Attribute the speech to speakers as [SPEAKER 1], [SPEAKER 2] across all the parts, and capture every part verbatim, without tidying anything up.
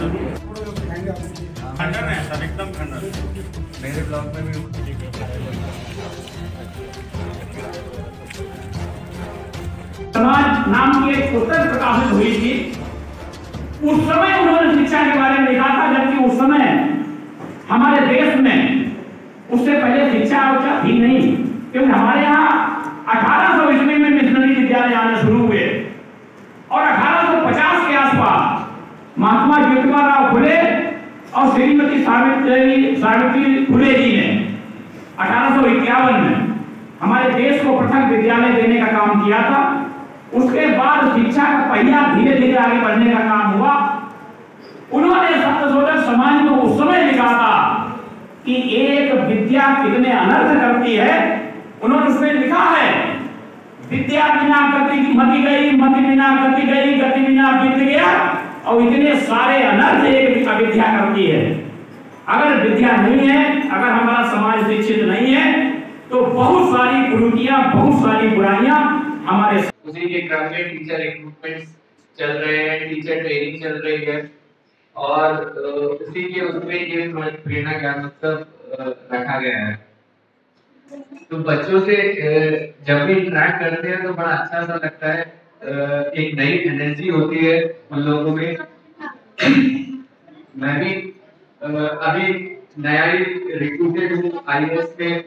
[SPEAKER 1] खंडन है सर, एकदम खंडन।
[SPEAKER 2] मेरे ब्लॉग में भी
[SPEAKER 3] समाज नाम की एक पुस्तक प्रकाशित हुई थी। उस समय उन्होंने शिक्षा के बारे में लिखा था, जबकि उस समय हमारे देश में उससे पहले शिक्षा उच्चा थी नहीं, क्योंकि हमारे यहाँ अठारह सौ ईस्वी में मिशनरी विद्यालय आने शुरू हुए और अठारह सौ पचास के आसपास महात्मा ज्योतिबा राव फुले और श्रीमती सावित्री सावित्री फुले जी ने अठारह सौ इक्यावन में हमारे देश को पृथक विद्यालय देने का काम किया था। उसके बाद शिक्षा का पहिया धीरे धीरे आगे बढ़ने का काम हुआ। उन्होंने सत्यशोधक समाज को उस समय लिखा था कि एक विद्या कितने अनर्थ करती है। उन्होंने उसमें लिखा है, विद्या बिना गति मति गई, मति बिना गति गई, गति बिना बीत गया, और इतने सारे अनर्थ एक अविद्या करती है। अगर विद्या नहीं है, अगर हमारा समाज शिक्षित नहीं है, तो बहुत सारी कुरीतियां, बहुत सारी बुराइयां हमारे।
[SPEAKER 2] उसी के क्रम में टीचर रिक्रूटमेंट चल रहे हैं, टीचर ट्रेनिंग चल रही है और उसी के उसमें ये प्रेरणा ज्ञान उत्सव रखा गया है। तो बच्चों से जब भी इंटरेक्ट करते हैं तो बड़ा अच्छा सा लगता है, एक नई एनर्जी होती है उन लोगों में। मैं भी अभी नया ही रिक्रूटेड हूँ आई ए एस में,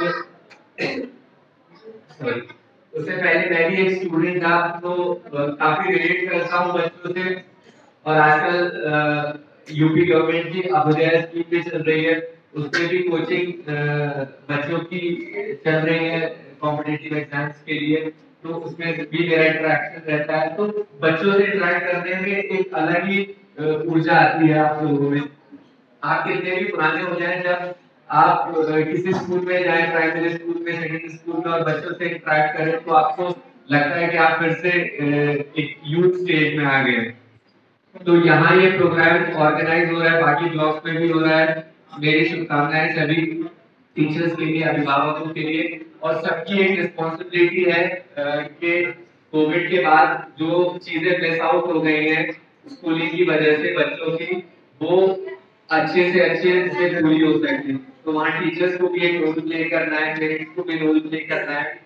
[SPEAKER 2] सॉरी उससे पहले मैं भी एक स्टूडेंट था, तो काफी रिलेट करता हूँ बच्चों से। और आजकल यूपी गवर्नमेंट की अभ्युदय स्कीम भी चल रही है, उसमें भी कोचिंग बच्चों की चल रही है कॉम्पिटिटिव एग्जाम्स के लिए, तो उसमें भी मेरा इंटरेक्शन रहता है। तो बच्चों से इंटरेक्ट करने में एक अलग ही ऊर्जा आती है आप लोगों में। आप कितने भी पुराने हो जाए, जब आप किसी स्कूल में जाए, प्राइमरी स्कूल में, सेकेंडरी स्कूल में, और बच्चों से इंटरेक्ट करें, तो आपको लगता है कि आप फिर से एक यूथ स्टेज में आ गए। तो यहाँ ये प्रोग्राम ऑर्गेनाइज हो रहा है, बाकी ब्लॉग्स में भी हो रहा है। मेरी शुभकामनाएं सभी टीचर्स के लिए, अभिभावकों के लिए, और सबकी एक रिस्पॉन्सिबिलिटी है कि कोविड के बाद जो चीजें मिस आउट हो गई हैं स्कूलिंग की वजह से बच्चों की, वो अच्छे से अच्छे से पूरी हो सकती है। तो वहाँ टीचर्स को भी एक रोल प्ले करना है, पेरेंट्स को भी रोल प्ले करना है,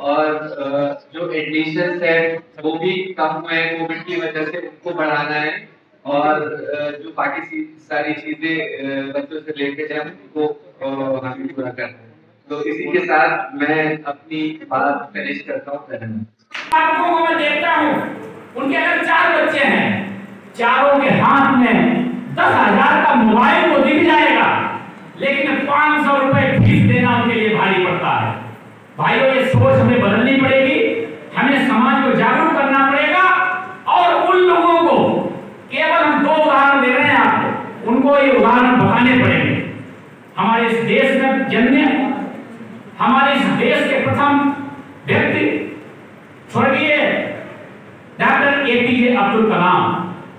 [SPEAKER 2] और जो एडमिशंस है वो भी कम हुए हैं कोविड की वजह से, उनको बढ़ाना है, और जो बाकी सारी चीजें बच्चों से लेके जाए उनको हमें पूरा करना है। तो इसी के साथ मैं अपनी बात फिनिश करता हूँ।
[SPEAKER 3] आपको मैं देखता हूँ, उनके अगर चार बच्चे हैं, चारों के हाथ में दस हजार का मोबाइल तो दिख जाएगा, लेकिन पांच सौ रुपए फीस देना उनके लिए भारी पड़ता है। भाइयों, ये सोच हमें बदलनी पड़ेगी, हमें समाज को जागरूक करना पड़ेगा, और उन लोगों को केवल हम दो उदाहरण दे रहे हैं आपको, उनको ये उदाहरण बताने पड़ेंगे। हमारे इस देश में जन्मे, हमारे इस देश के प्रथम व्यक्ति स्वर्गीय doctor A P J Abdul Kalam,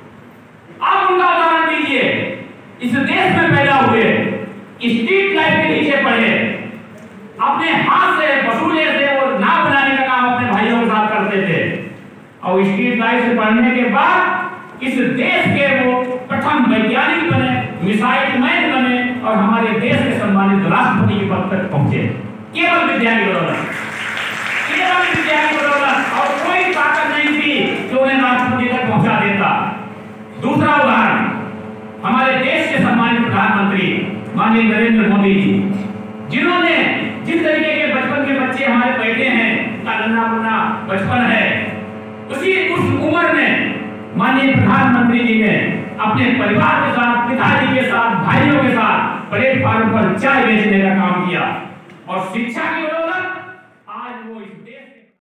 [SPEAKER 3] आप उनका उदाहरण दीजिए। इस देश में पैदा हुए, स्ट्रीट लाइट के नीचे पढ़े, अपने हाथ से वसूले से और नाव बनाने का काम अपने भाइयों के साथ करते थे, और स्ट्रीट लाइट से पढ़ने के बाद इस देश के वो प्रथम वैज्ञानिक बने, मिसाइल मैन बने, और हमारे देश के सम्मानित राष्ट्रपति के पद तक पहुंचे। केवल विद्या की बदौलत, केवल विद्या की बदौलत, और कोई ताकत नहीं थी जो उन्हें राष्ट्रपति तक पहुंचा देता। दूसरा उदाहरण, हमारे देश के सम्मानित प्रधानमंत्री माननीय नरेंद्र मोदी जी, जिन्होंने जिस तरीके के बचपन के बच्चे हमारे बैठे हैं, नन्हा मुन्ना बचपन है, उसी उस उम्र में माननीय प्रधानमंत्री जी ने अपने परिवार के साथ, पिताजी के साथ, भाइयों के साथ प्लेटफार्म पर चाय बेचने का काम किया, और शिक्षा की